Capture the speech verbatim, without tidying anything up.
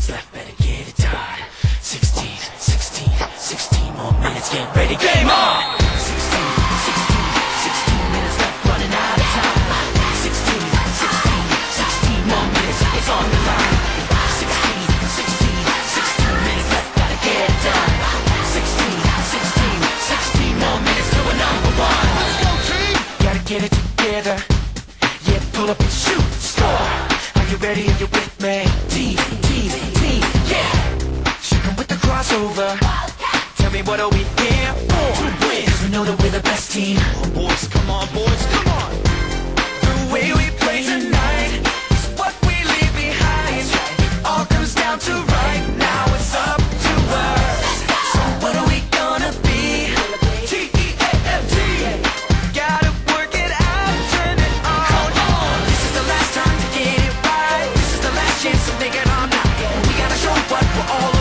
minutes left, better get it done. Sixteen, sixteen, sixteen more minutes, get ready, game on! Sixteen, sixteen, sixteen minutes left, running out of time. Sixteen, sixteen, sixteen more minutes, it's on the line. Sixteen, sixteen, sixteen minutes left, gotta get it done. Sixteen, sixteen, sixteen more minutes to a number one. Let's go, team! Gotta get it together. Yeah, pull up and shoot, score. Are you ready? Are you with me? Team, team, team, yeah. Shooting with the crossover. Tell me, what are we here for? To win, 'cause we know that we're the best team. Oh, boys, come on, boys, come on. The way we play tonight is what we leave behind. It all comes down to right now, it's up to us. So what are we gonna be? T E A M T. Gotta work it out, turn it on. Come on, this is the last time to get it right. This is the last chance to make it on now. We gotta show what we're all